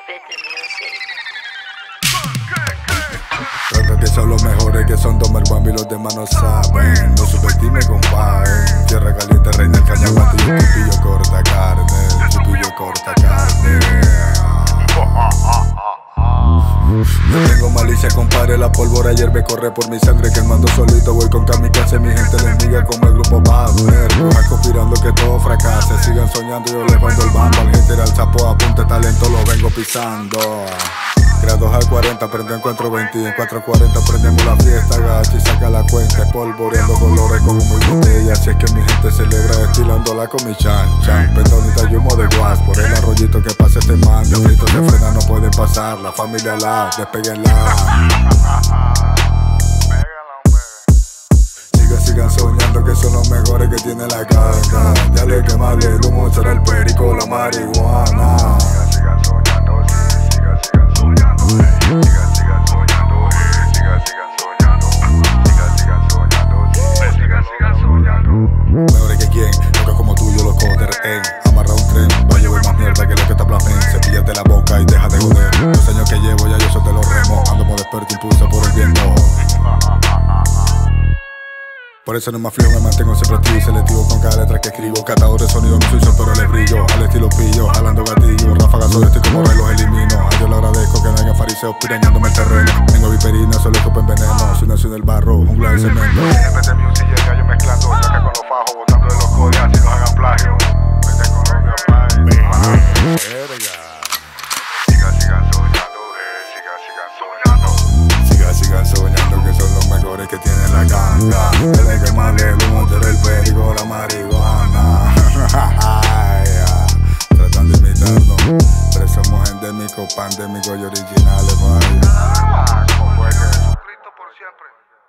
Creo que son los mejores, que son Domer Bambi, los demás no saben. No subestime, compadre. Tierra caliente, reina el cañaguate. Y el chupillo corta carne. El chupillo corta carne. No tengo malicia, compadre, la pólvora hierve, corre por mi sangre, quemando solito, voy con kamikaze, mi gente la enemiga como el grupo Bauer. Brujas conspirando que todo fracase, sigan soñando, yo les mando el bando, al gente al sapo, apunte talento, lo vengo pisando. Grados al 40, prendo en 420, en 440 prendemos la fiesta, gacha y saca la cuenta, polvoreando colores como muy botella. Así es que mi gente celebra estilándola con mi chan. Pendonita y humo de guas, por el arroyito que pase este man. De frito se frena, no pueden pasar, la familia la, despeguenla. Sigan soñando que son los mejores que tiene la carga. Dale que mal el humo, será el perico, la marihuana. Sigan soñando, sí, sigan soñando, sigan soñando, sigan soñando. Mejores que quien, locos como tú, yo loco de rehén. Amarra un tren, va a llover más mierda que lo que te aplamen. Cepíllate la boca y deja de joder. Los años que llevo ya yo soy de los remos. Ando como desperto, impulso por el viento. Por eso no me aflijo, me mantengo siempre activo y selectivo con cada letra que escribo. Catador de sonido, no soy pero le brillo. Al estilo pillo, jalando gatillo. Ráfagas sobre estoy como rey, los elimino. A Dios le agradezco que no haya fariseos pirañándome el terreno. Tengo viperina, solo escupen veneno. Soy nació en el barro, jungla de cemento. NPT Music y el gallo mezclando. Saca con los fajos, botando de los codes, así los hagan plagio. Vete con Colombia, play. Sigan soñando, Sigan soñando que son los mejores que tiene la ganga. El que más le gusta el perico, la marihuana. Tratan de imitarnos, pero somos endémicos, pandémicos y originales, vaya. Como fue que Jesucristo por siempre.